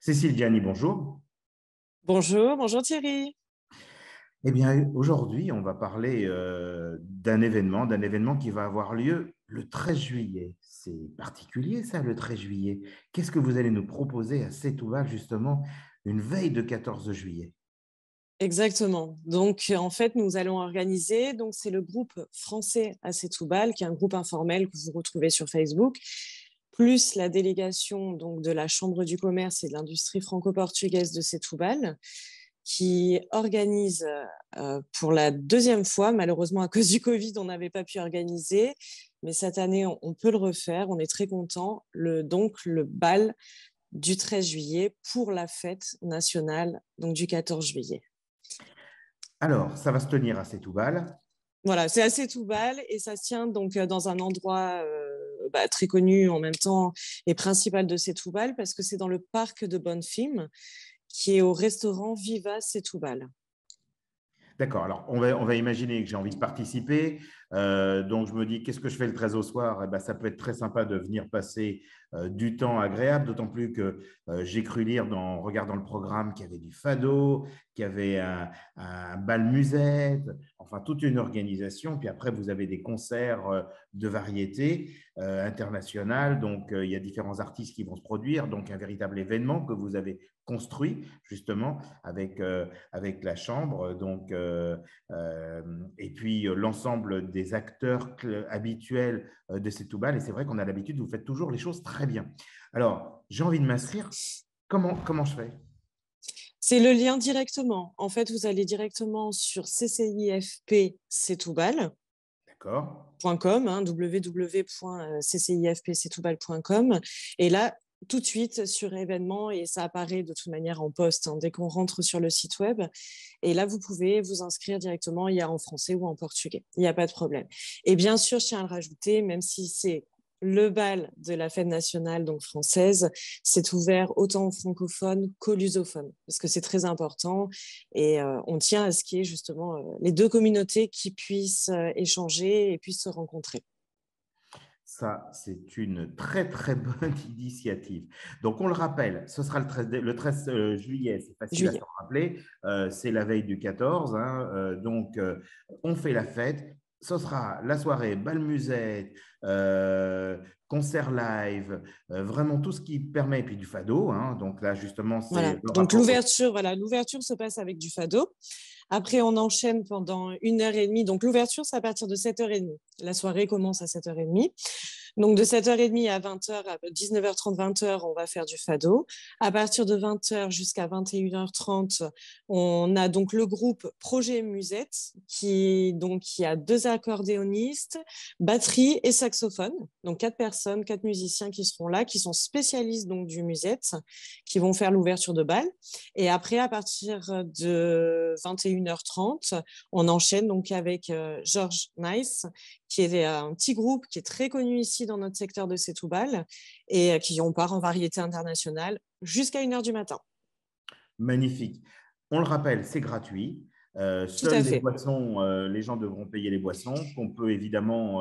Cécile Gianni, bonjour. Bonjour, bonjour Thierry. Eh bien, aujourd'hui, on va parler d'un événement qui va avoir lieu le 13 juillet. C'est particulier, ça, le 13 juillet. Qu'est-ce que vous allez nous proposer à Setúbal, justement, une veille de 14 juillet? Exactement. Donc, en fait, nous allons organiser, donc c'est le groupe français à Setúbal, qui est un groupe informel que vous retrouvez sur Facebook, plus la délégation donc de la Chambre du commerce et de l'industrie franco-portugaise de Setúbal, qui organise pour la deuxième fois, malheureusement à cause du Covid, on n'avait pas pu organiser, mais cette année, on peut le refaire. On est très content. Donc, le bal du 13 juillet pour la fête nationale donc du 14 juillet. Alors, ça va se tenir à Setúbal. Voilà, c'est assez tout bal et ça se tient donc dans un endroit très connu en même temps et principal de Setúbal parce que c'est dans le parc de Bonfim qui est au restaurant Viva Setúbal. D'accord, alors on va imaginer que j'ai envie de participer. Donc je me dis, qu'est-ce que je fais le 13 au soir? Eh ben, ça peut être très sympa de venir passer du temps agréable, d'autant plus que j'ai cru lire en regardant le programme qu'il y avait du fado, qu'il y avait un bal musette, enfin toute une organisation. Puis après, vous avez des concerts de variété internationale. Donc il y a différents artistes qui vont se produire. Donc un véritable événement que vous avez construit justement avec la Chambre. Donc, et puis l'ensemble des acteurs habituels de Setúbal. Et c'est vrai qu'on a l'habitude, vous faites toujours les choses très bien. Alors, j'ai envie de m'inscrire. Comment je fais? C'est le lien directement. En fait, vous allez directement sur CCIFP-Setúbal.com, D'accord. www.ccifpsetúbal.com. Et là, tout de suite sur événements et ça apparaît de toute manière en poste dès qu'on rentre sur le site web. Et là, vous pouvez vous inscrire directement. Il y a en français ou en portugais. Il n'y a pas de problème. Et bien sûr, je tiens à le rajouter, même si c'est le bal de la fête nationale donc française, c'est ouvert autant aux francophones qu'aux lusophones parce que c'est très important et on tient à ce qu'il y ait justement les deux communautés qui puissent échanger et puissent se rencontrer. Ça, c'est une très, très bonne initiative. Donc, on le rappelle, ce sera le 13 juillet, c'est facile à Juillet. s'en rappeler, c'est la veille du 14, hein, donc on fait la fête. Ce sera la soirée, bal musette, concert live, vraiment tout ce qui permet, et puis du fado, hein, donc là, justement, c'est Voilà. le Donc rapport. l'ouverture se passe avec du fado. Après, on enchaîne pendant 1h30. Donc l'ouverture, c'est à partir de 7h30. La soirée commence à 7h30. Donc de 7h30 à 20h, à 19h30, 20h, on va faire du fado. À partir de 20h jusqu'à 21h30, on a donc le groupe Projet Musette qui a 2 accordéonistes, batterie et saxophone. Donc 4 personnes, 4 musiciens qui seront là, qui sont spécialistes donc du musette, qui vont faire l'ouverture de bal. Et après, à partir de 21h30, on enchaîne donc avec George Nice, qui est un petit groupe qui est très connu ici dans notre secteur de Setúbal et qui on part en variété internationale jusqu'à 1h du matin. Magnifique. On le rappelle, c'est gratuit. Tout Seules à les fait. boissons, les gens devront payer les boissons, qu'on peut évidemment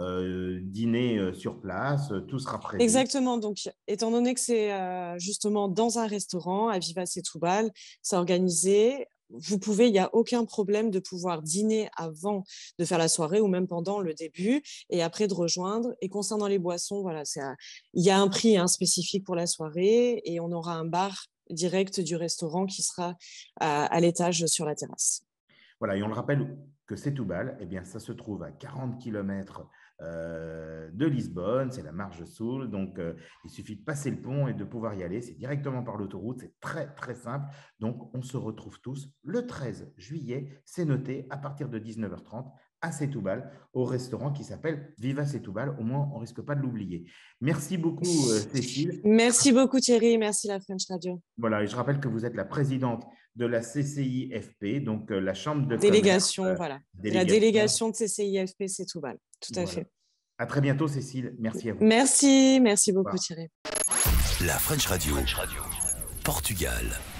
dîner sur place, tout sera prévu. Exactement. Donc, étant donné que c'est justement dans un restaurant à Viva Setúbal, c'est organisé. Il n'y a aucun problème de pouvoir dîner avant de faire la soirée ou même pendant le début et après de rejoindre. Et concernant les boissons, voilà, il y a un prix spécifique pour la soirée et on aura un bar direct du restaurant qui sera à l'étage sur la terrasse. Voilà, et on le rappelle que Setúbal, eh bien, ça se trouve à 40 kilomètres de Lisbonne, c'est la Marge Sul, donc il suffit de passer le pont et de pouvoir y aller, c'est directement par l'autoroute, c'est très très simple, donc on se retrouve tous le 13 juillet, c'est noté, à partir de 19h30 à Setúbal, au restaurant qui s'appelle Viva Setúbal, au moins on ne risque pas de l'oublier. Merci beaucoup Cécile. Merci beaucoup Thierry, merci la French Radio. Voilà, et je rappelle que vous êtes la présidente de la CCIFP, donc la Chambre de commerce, Délégation, voilà. La délégation. délégation de CCIFP, c'est Setúbal. Tout à Voilà. fait. À très bientôt, Cécile. Merci à vous. Merci, merci Au beaucoup revoir. Thierry. La French Radio. Portugal.